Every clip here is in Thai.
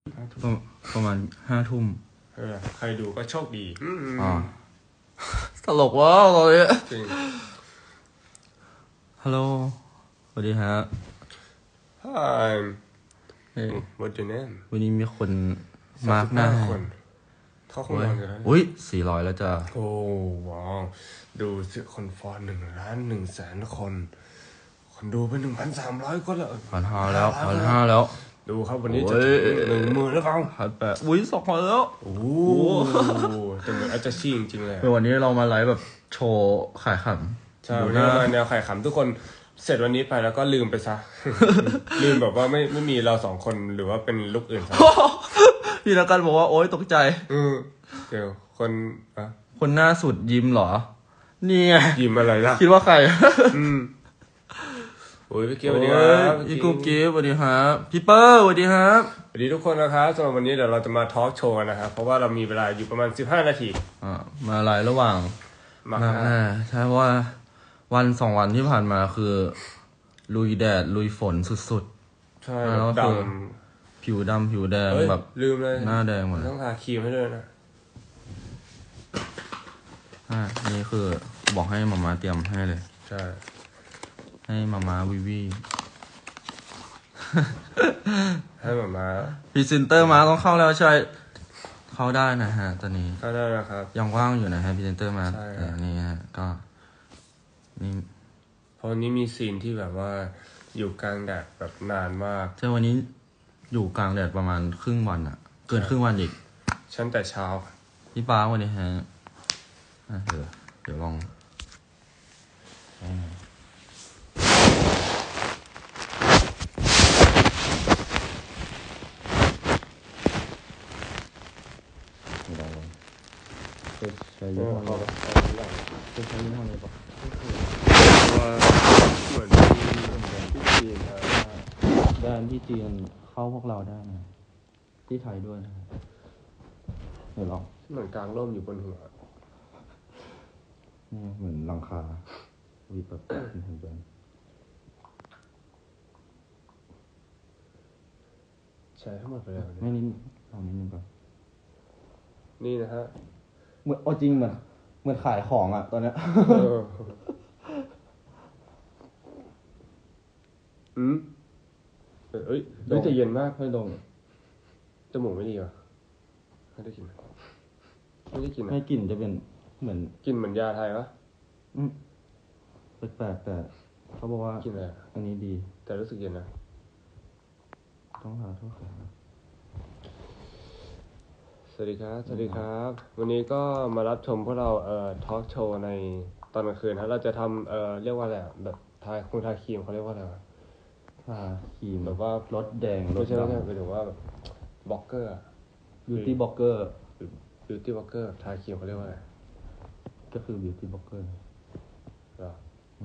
ประมาณ5 ทุ่มใครดูก็โชคดีตลกวะตอนนี้จริงฮัลโหลสวัสดีฮะ Hi What's your name วันนี้มีคนมาร์กหน้าคนเขาคงนอนอยู่แล้วอุ้ย400แล้วจ้ะโอ้ว้าวดูสิคนฟอน1,100,000 คนดูไป 1,300 คนแล้ว 1,500แล้วดูครับวันนี้จะถึง 10,000 แล้วครับ 1,800อุ้ย2,000แล้วโอ้แต่เหมือนอาจจะชี้จริงๆเลยวันนี้เรามาไลฟ์แบบโชว์ขายขำใช่วันนี้เรามาแนวขายขำทุกคนเสร็จวันนี้ไปแล้วก็ลืมไปซะ ลืมแบบว่าไม่มีเรา2 คนหรือว่าเป็นลุกอื่นซะพี่นักการบอกว่าโอ๊ยตกใจเดี๋ยวคนหน้าสุดยิ้มเหรอนี่ไงยิ้มอะไรล่ะคิดว่าใครโอ้ยพี่เกียวสวัสดีครับพี่กุ๊กกิ๊บสวัสดีครับพี่เปอร์สวัสดีครับสวัสดีทุกคนนะครับสำหรับวันนี้เดี๋ยวเราจะมาทอล์กโชว์นะครับเพราะว่าเรามีเวลาอยู่ประมาณ15 นาทีมาไลฟ์ระหว่างมาใช่ว่าวัน2 วันที่ผ่านมาคือลุยแดดลุยฝนสุดๆใช่แล้วดำผิวดำผิวแดงแบบลืมเลยหน้าแดงหมดต้องทาครีมให้ด้วยนะนี่คือบอกให้มาม่าเตรียมให้เลยใช่ให้มาม่าวิให้มาม่าพรีเซนเตอร์มาต้องเข้าแล้วใช่เข้าได้นะฮะตอนนี้เข้าได้แล้วครับยังว่างอยู่นะฮะพรีเซนเตอร์มาแต่นี่ฮะก็นี่เพราะนี้มีซีนที่แบบว่าอยู่กลางแดดแบบนานมากใช่วันนี้อยู่กลางแดดประมาณครึ่งวันอ่ะเกินครึ่งวันอีกฉันแต่เช้าพี่ป้าวันนี้ฮะเดี๋ยวลองใช้ยี่ห้ออะไรใช้ยี่ห้ออะไรปะว่าเหมือนที่จีนนะแบรนด์ที่จีนเข้าพวกเราได้นะที่ไทยด้วยนะเดี๋ยวลองเหมือนกลางร่มอยู่บนหัวนี่เหมือนหลังคาวีแบบเป็นแบรนด์ใช้ทั้งหมดไปแล้วไม่นิดลองนิดนึงก่อนนี่นะฮะเหมือนจริงเหมือนขายของอ่ะตอนเนี้ยเอ้ยจะเย็นมากให้ลงจมูกไม่ดีเหรอไม่ได้กินไม่ได้กินให้กลิ่นจะเป็นเหมือนกินเหมือนยาไทยวะแปลกแต่เขาบอกว่ากินอะไรอันนี้ดีแต่รู้สึกเย็นนะต้องหาโทษครับสวัสดีครับวันนี้ก็มารับชมพวกเราทอล์กโชว์ในตอนกลางคืนนะเราจะทำเรียกว่าอะไรแบบทาครีมเขาเรียกว่าอะไรทาครีมแบบว่ารถแดงไม่ใช่หมายถึงว่าแบบบล็อกเกอร์บิวตี้บล็อกเกอร์ทาครีมเขาเรียกว่าอะไรก็คือบิวตี้บล็อกเกอร์เหรอ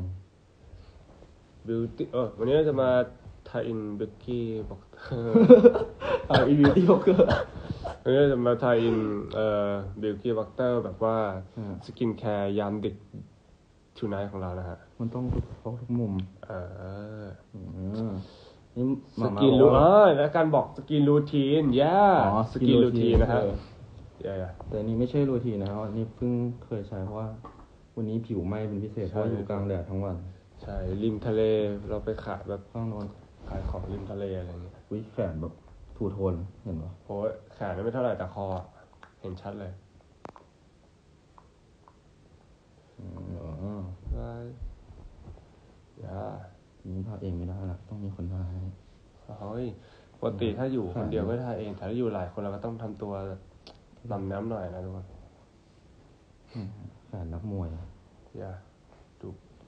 บิวตี้วันนี้เราจะมาทาอินบิวตี้บล็อกเกอร์ทาอินบิวตี้บล็อกเกอร์วันนี้จะมาทาอินบิวตี้บล็อกเกอร์แบบว่าสกินแคร์ยามดึกทูไนท์ของเรานะฮะมันต้องทุกมุมนี่สกินรูแล้วการบอกสกินรูทีนสกินรูทีนนะฮะแต่นี่ไม่ใช่รูทีนนะครับนี่เพิ่งเคยใช้เพราะว่าวันนี้ผิวไหม้เป็นพิเศษเพราะอยู่กลางแดดทั้งวันใช่ริมทะเลเราไปขายแบบข้างนอนขายของริมทะเลอะไรเงี้ยแขนแบบทูโทนเห็นปะโอ้ยแขนไม่เท่าไหร่แต่คอเห็นชัดเลยนี่ทาเองไม่ได้ละต้องมีคนทาให้ปกติถ้าอยู่คนเดียวก็ทาเองแต่ถ้าอยู่หลายคนเราก็ต้องทำตัวลำน้ำหน่อยนะทุกคนแขนนักมวยดู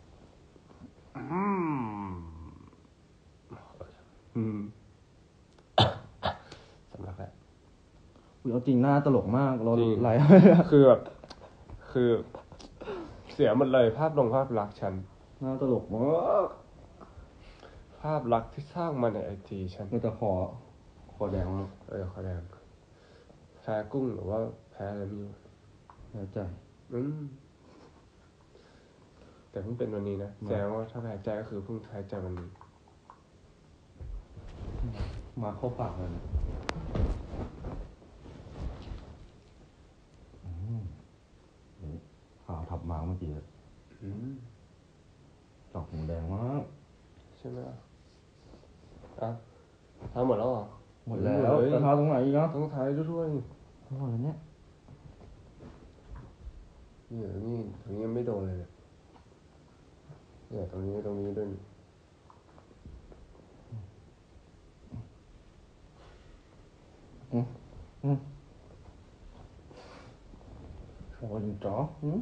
สำลักแล้วเอาจริงหน้าตลกมากเราไหลคือแบบคือเสียหมดเลยภาพลักษณ์ฉันหน้าตลกมากภาพลักษณ์ที่สร้างมาในIGฉันมันจะคอแดงมากคอแดงแพ้กุ้งหรือว่าแพ้อะไรไม่รู้แพ้ใจแต่เพิ่งเป็นวันนี้นะแสดงว่าถ้าแพ้ใจก็คือเพิ่งแพ้ใจวันนี้มาเข้าปากเลยดอกหมูแดงมากใช่ไหมอ่ะทำหมดแล้วเหรอหมดแล้วจะทาตรงไหนอีกอ่ะต้องทายทั่วๆนี่หมดแล้วเนี่ยนี่ตรงนี้ยังไม่โดนเลยเนี่ยตรงนี้ด้วยนี่โอ้ยจ๋อ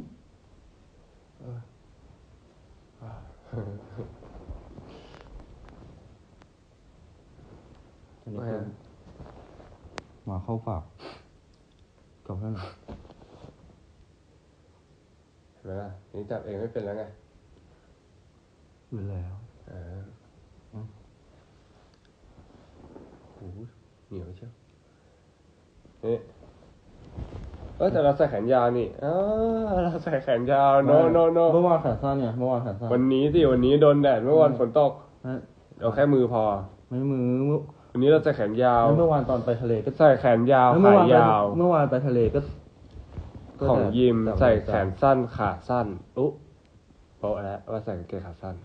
มาเข้าปากกับนั่นเห็นไหมล่ะนี่จับเองไม่เป็นแล้วไงเป็นแล้วโอ้โหเหนียวเชียวนี่แต่เราใส่แขนยาวนี่เราใส่แขนยาวโนเมื่อวานแขนสั้นเนี่ยเมื่อวานแขนสั้นวันนี้โดนแดดเมื่อวานฝนตกเอาแค่มือพอไม่มือวันนี้เราใส่แขนยาวเมื่อวานตอนไปทะเลก็ใส่แขนยาวขายาวเมื่อวานไปทะเลก็ของยิมใส่แขนสั้นขาสั้นอุ๊โป๊ะแล้วว่าใส่กางเกงขาสั้น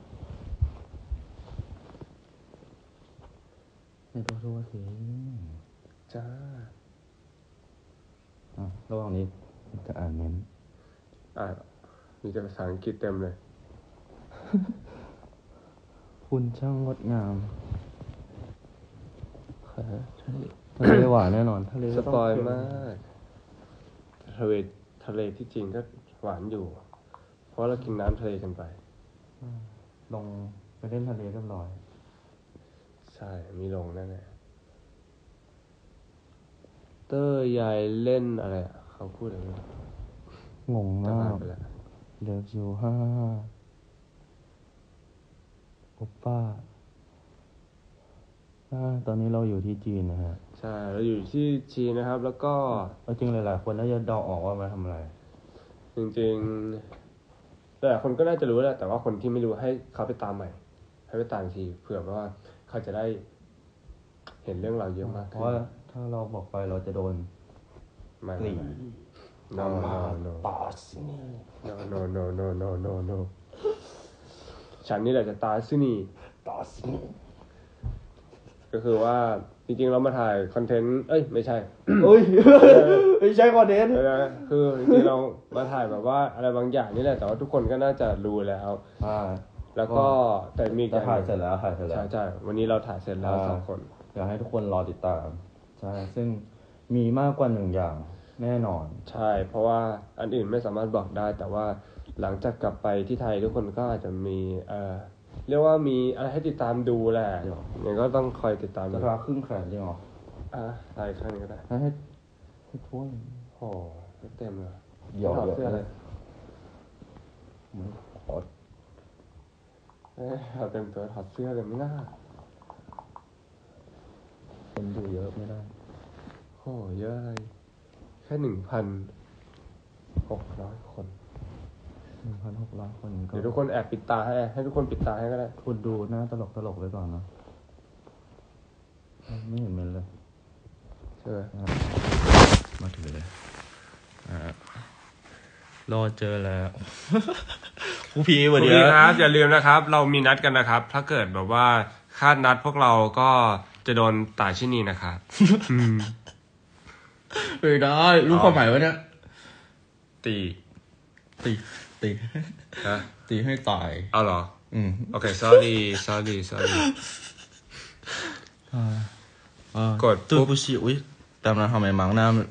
ไม่ต้องรู้ว่าสิจ้าระหว่างนี้จะอ่านเม้นต์มีแต่ภาษาอังกฤษเต็มเลยคุณช่างงดงามทะเลหวานแน่นอนทะเลสปอยมากทะเลที่จริงก็หวานอยู่ เพราะเรากินน้ำทะเลกันไปลงไปเล่นทะเลเรียบร้อยใช่ มีลงแน่ๆเต้ยยายเล่นอะไรอ่ะเขาพูดอะไรไม่รู้งงมากไปแล้วเลิฟยูฮ่าโอป้าตอนนี้เราอยู่ที่จีนนะฮะใช่ เราอยู่ที่จีนนะครับ แล้วก็จริงหลายๆคนน่าจะเดาออกว่ามาทำอะไรจริงๆหลายคนก็น่าจะรู้แหละ แต่ว่าคนที่ไม่รู้ให้เขาไปตามใหม่ ให้ไปตามอีกทีเผื่อว่าเขาจะได้เห็นเรื่องราวเยอะมากเพขึ้นราะว่าถ้าเราบอกไปเราจะโดนไม่กลิ่น no no ตาสินี่ no ฉันนี่แหละจะตายซินี่ตาสินี่ก็คือว่าจริงๆเรามาถ่ายคอนเทนต์ไม่ใช่เอ้ยไม่ใช่คอนเทนต์คือจริงๆเรามาถ่ายแบบว่าอะไรบางอย่างนี่แหละแต่ว่าทุกคนก็น่าจะรู้แล้วแล้วก็แต่มีจะถ่ายเสร็จแล้วใช่วันนี้เราถ่ายเสร็จแล้ว2 คนอยากให้ทุกคนรอติดตามใช่ซึ่งมีมากกว่า1อย่างแน่นอนใช่เพราะว่าอันอื่นไม่สามารถบอกได้ แต่ว่าหลังจากกลับไปที่ไทยทุกคนก็อาจจะมีเรียกว่ามีอะไรให้ติดตามดูแหละยังก็ต้องคอยติดตามจะทาครึ่งแขนจริงเหรอถ่ายข้างนี้ก็ได้ให้ทั่วโอ้เต็มเลยเดี๋ยวเสื้ออะไรมันขอเราเต็มตัวถอดเสื้อเลยไม่น่าคนดูเยอะไม่ได้โอ้เยอะอะไรแค่ 1,600 คน 1,600 คนก็เดี๋ยวทุกคนแอบปิดตาให้ทุกคนปิดตาให้ก็ได้คุณดูหน้าตลกไว้ก่อนนะไม่เห็นเมนเลยใช่ไหมมาถือเลยรอเจอแล้วครูพีสวัสดีครับอย่าลืมนะครับ เรามีนัดกันนะครับ ถ้าเกิดแบบว่าคาดนัดพวกเราก็จะโดนตาชินีนะครับไม่ได้รู้ความหมายวะเนี่ยตีฮะตีให้ตายเอาเหรอโอเค sorry กดตู้ผู้ชีอุ้ยตามนั้นทำไมมั้งน้ำ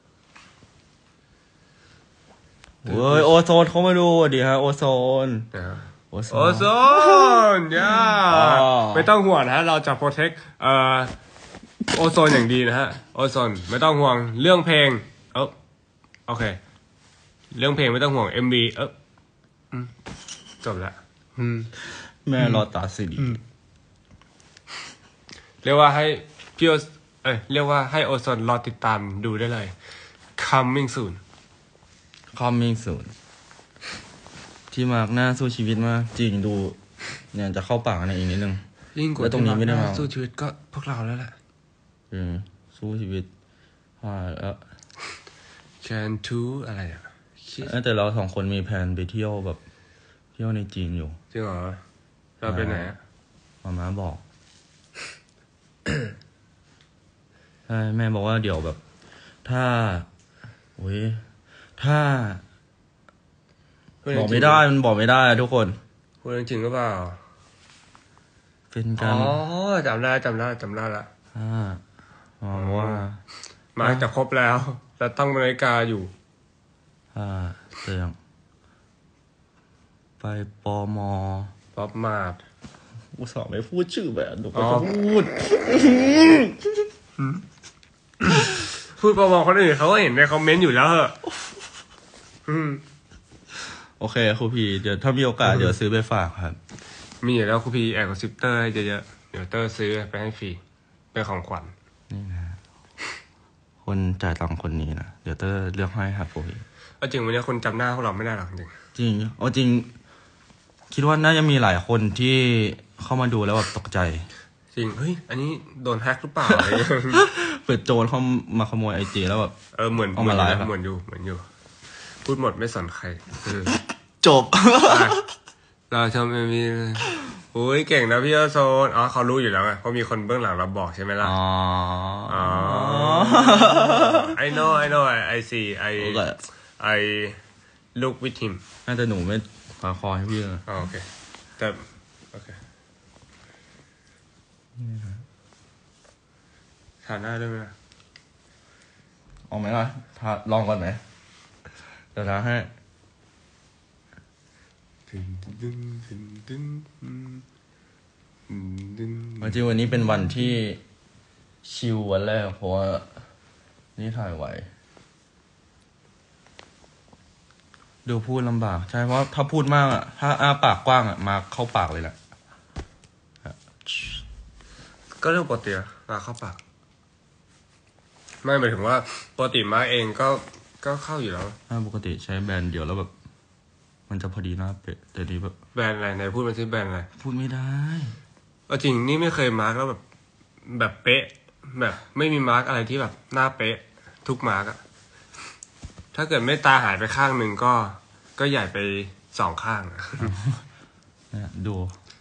เว้ยโอโซนเขามาดูดีฮะโอโซนย่าไม่ต้องห่วงนะเราจะโปรเทคโอโซนอย่างดีนะฮะโอโซนไม่ต้องห่วงเรื่องเพลงโอเคเรื่องเพลงไม่ต้องห่วง MV จบละแม่รอตาสิเรียกว่าให้พี่เรียกว่าให้โอโซนรอติดตามดูได้เลย coming soon ที่มากหน้าสู้ชีวิตมากจริงดูเนี่ยจะเข้าปากในอีกนิดนึงแล้วตรงนี้ไม่ได้มาสู้ชีวิตก็พวกเราแล้วแหละสู้ชีวิตแล้ว can to อะไรอ่ะแต่เรา2 คนมีแผนไปเที่ยวแบบที่ยวในจีนอยู่จริงเหรอเราไปไหนอะม้าบอก ใช่แม่บอกว่าเดี๋ยวแบบ ถ้าบอกไม่ได้มันบอกไม่ได้ทุกคนพูดจริงหรือเปล่าเป็นอ๋การอจำได้ละว่ามาจะครบแล้วแต่ตั้งนาฬิกาอยู่เสียงไปปมป๊อปมาดอุตส่าห์ไม่พูดชื่อแบบหนูก็จะพูดพูดประมองคนอื่นเขาก็เห็นในคอมเมนต์อยู่แล้วเหอะโอเคครูพีเดี๋ยวถ้ามีโอกาสเดี๋ยวซื้อไปฝากครับมีอยู่แล้วครูพีแอบกับซิปเตอร์ให้เยอะๆเดี๋ยวเตอร์ซื้อไปให้ฟรีเป็นของขวัญนี่นะคนจ่ายตังค์คนนี้นะเดี๋ยวเตอร์เลือกให้ครับครูพีเอาจริงวันนี้คนจำหน้าพวกเราไม่ได้หรอกจริงจริงเอาจริง คิดว่าน่าจะมีหลายคนที่เข้ามาดูแล้วแบบตกใจจริงเฮ้ยอันนี้โดนแฮกหรือเปล่าอะไรเงี้ยเปิดโจรเข้ามาขโมยIGแล้วแบบเหมือนเอามาไลฟ์เหมือนอยู่พูดหมดไม่สนใครจบเราชมเอ็มวีโอ้ยเก่งนะพี่โซนอ๋อเขารู้อยู่แล้วไงเพราะมีคนเบื้องหลังเราบอกใช่ไหมล่ะอ๋อ I know I see I look with him น่าจะหนูไม่ปาคอให้พี่เลยโอเคแต่โอเคทานได้ด้วยไหมล่ะเอาไหมล่ะลองก่อนไหมเดี๋ยวทาให้จริงวันนี้เป็นวันที่ชิลวันแรกเพราะว่านี่ถ่ายไหวดูพูดลำบากใช่เพราะถ้าพูดมากอ่ะถ้าอ้าปากกว้างอ่ะมาเข้าปากเลยแหละก็เรื่องปกติมาเข้าปากไม่หมายถึงว่าปกติมาเองก็เข้าอยู่แล้วถ้าปกติใช้แบรนด์เดียวแล้วแบบมันจะพอดีหน้าเป๊ะแต่นี้แบบแบรนด์อะไรไหนพูดมาสิแบรนด์อะไรพูดไม่ได้จริงนี่ไม่เคยมาร์กแล้วแบบเป๊ะแบบไม่มีมาร์กอะไรที่แบบหน้าเป๊ะทุกมาร์กอะถ้าเกิดไม่ตาหายไปข้างหนึ่งก็ใหญ่ไป2ข้างเนี่ยดู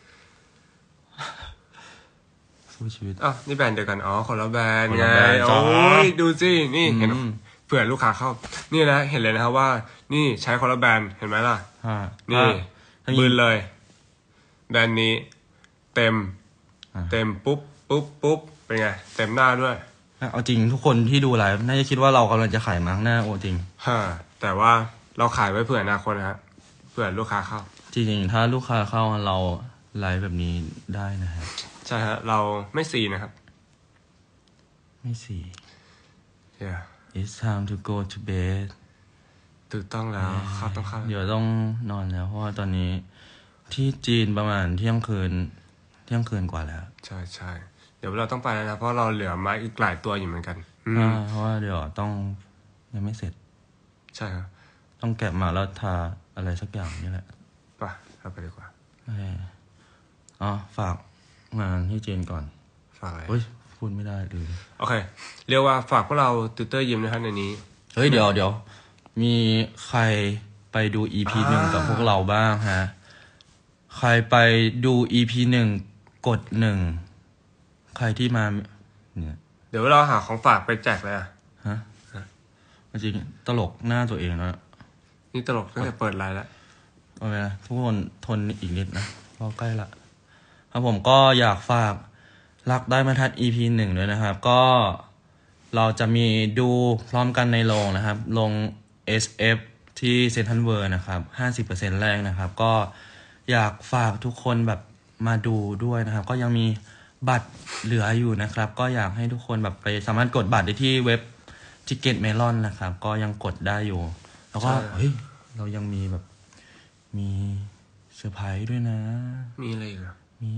สู้ชีวิตนี่แบรนด์เดียวกันคนละแบรนด์ไงโอ้ยดูสินี่เห็นเผื่อลูกค้าเข้านี่นะเห็นเลยนะครับว่านี่ใช้คนละแบรนด์เห็นไหมล่ะนี่บืนเลยแบรนด์นี้เต็มปุ๊บเป็นไงเต็มหน้าด้วยเอาจริงทุกคนที่ดูไลฟ์น่าจะคิดว่าเรากำลังจะขายมาร์กหน้าโอ้จริงแต่ว่าเราขายไว้เผื่ออนาคตนะฮะเผื่อลูกค้าเข้าจริงๆถ้าลูกค้าเข้าเราไลฟ์แบบนี้ได้นะฮะใช่ฮะเราไม่ซีนะครับไม่ซี yeah it's time to go to bed ถูกต้องแล้วต้องเข้าเดี๋ยวต้องนอนแล้วเพราะว่าตอนนี้ที่จีนประมาณเที่ยงคืนกว่าแล้วใช่เดี๋ยวเราต้องไปแล้วนะเพราะเราเหลือไม้อีกหลายตัวอยู่เหมือนกันเพราะว่าเดี๋ยวต้องยังไม่เสร็จใช่ครับต้องแกะมาแล้วทาอะไรสักอย่างนี่แหละไปดีกว่าฝากงานที่จีนก่อนฝากอะไรพูดไม่ได้ลืมโอเคเรียกว่าฝากพวกเราติวเตอร์ยิมนะครับในนี้เดี๋ยวมีใครไปดู EP 1กับพวกเราบ้างฮะใครไปดู EP 1กด1ใครที่มาเนี่ยเดี๋ยวเราหาของฝากไปแจกเลยจริงตลกหน้าตัวเองนะนี่ตลกตั้งแต่เปิดไลน์แล้วโอเคนะทุกคนทนอีกนิดนะพอใกล้ละครับผมก็อยากฝากรักได้มาทัด EP 1ด้วยนะครับก็เราจะมีดูพร้อมกันในโรงนะครับโรง SF ที่เซ็นทรัลเวิลด์นะครับ 50% แรกนะครับก็อยากฝากทุกคนแบบมาดูด้วยนะครับก็ยังมีบัตรเหลืออยู่นะครับก็อยากให้ทุกคนแบบไปสามารถกดบัตรได้ที่เว็บ Ticket Melon นะครับก็ยังกดได้อยู่แล้วก็เรายังมีแบบมีเซอร์ไพรส์ด้วยนะมีอะไรอีกมี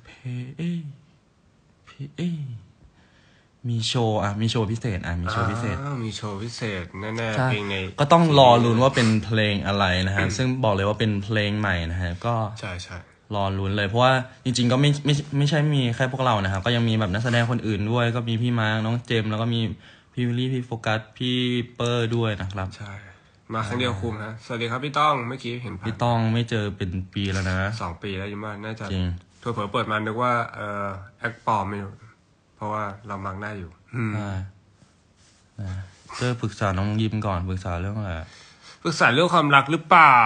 มีโชว์มีโชว์พิเศษมีโชว์พิเศษแน่ๆเพลงในก็ต้องรอลุ้นว่าเป็นเพลงอะไรนะฮะซึ่งบอกเลยว่าเป็นเพลงใหม่นะฮะก็ใช่รอลุ้นเลยเพราะว่าจริงๆก็ไม่ใช่มีแค่พวกเรานะครับก็ยังมีแบบนักแสดงคนอื่นด้วยก็มีพี่มาร์คน้องเจมแล้วก็มีพี่วิลลี่พี่โฟกัสพี่เปอร์ด้วยนะครับใช่มาครั้งเดียวคุ้มฮะสวัสดีครับพี่ต้องเมื่อกี้เห็นผ่านพี่ต้องไม่เจอเป็นปีแล้วนะ 2 ปีแล้วยังว่าน่าจะจริงเผลอๆเปิดมานึกว่าแอคปลอมไม่รู้เพราะว่าเรามักหน้าอยู่ใช่เจอปรึกษาน้องยิมก่อนปรึกษาเรื่องอะไรปรึกษาเรื่องความรักหรือเปล่า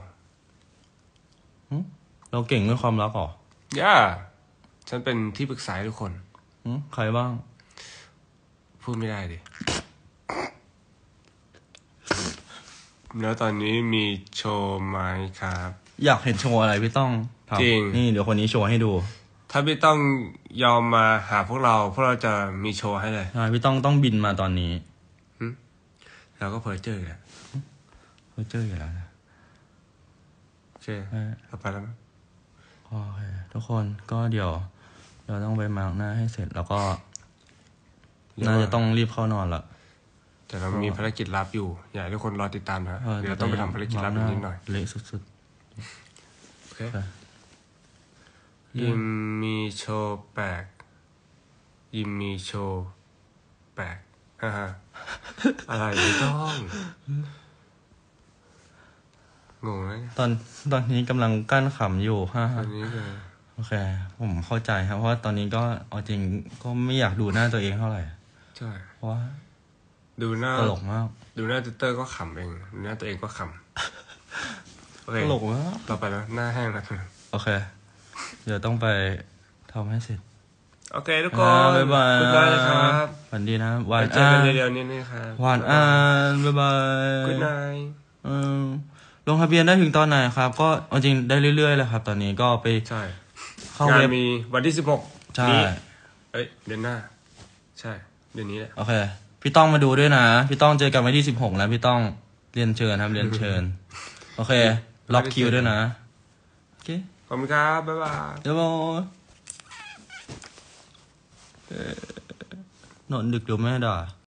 เราเก่งเรื่องความรักเหรอฉันเป็นที่ปรึกษาให้ทุกคนใครบ้างพูดไม่ได้ดิ แล้วตอนนี้มีโชว์ไหมครับอยากเห็นโชว์อะไรพี่ต้องทำจริงนี่เดี๋ยวคนนี้โชว์ให้ดูถ้าพี่ต้องยอมมาหาพวกเราจะมีโชว์ให้เลยใช่พี่ต้องบินมาตอนนี้เราก็เพ้อเจอแหละเขาเจออยู่แล้วนะโอเคเราไปแล้วมั้ยโอเคทุกคนก็เดี๋ยวเราต้องไปมาร์กหน้าให้เสร็จแล้วก็น่าจะต้องรีบเข้านอนละแต่เรามีภารกิจลับอยู่ อยากให้ทุกคนรอติดตามนะเดี๋ยวต้องไปทำภารกิจลับอีกนิดหน่อยเละสุดโอเคยิมมีโชว์แปลกยิมมีโชว์แปลกฮ่าฮ่าอะไรไม่ต้องงงไหมๆตอนนี้กำลังกั้นขำอยู่ฮ่าตอนนี้เลยโอเค ผมเข้าใจครับเพราะว่าตอนนี้ก็เอาจริงก็ไม่อยากดูหน้าตัวเองเท่าไหร่ใช่เพราะว่าดูหน้าตลกมากดูหน้าติวเตอร์ก็ขำเองดูหน้าตัวเองก็ขำโอเคตลกมากต่อไปแล้วหน้าแห้งแล้วโอเค เดี๋ยวต้องไปทำให้เสร็จโอเคทุกคนบ๊ายบายบ๊ายบายนะครับฝันดีนะหวาไปนเจอกันเร็วๆนี้นะครับหวานอ่านบ๊ายบายกุ๊ดไนท์ลงทะเบียนได้ถึงตอนไหนครับ ก็เอาจริงได้เรื่อยๆเลยครับ ตอนนี้ก็ไปใช่เข้างานเว็บมีวันที่16 ใช่นี้เดือนหน้า ใช่ เดือนนี้แหละโอเค พี่ต้องมาดูด้วยนะ พี่ต้องเจอกันวันที่16แล้วพี่ต้องเรียนเชิญครับเรียนเชิญ โอเค ล็อกคิวด้วยนะ โอเคขอบคุณครับ บ๊ายบายเดี๋ยวบอยนอนดึกเดี๋ยวแม่ด่า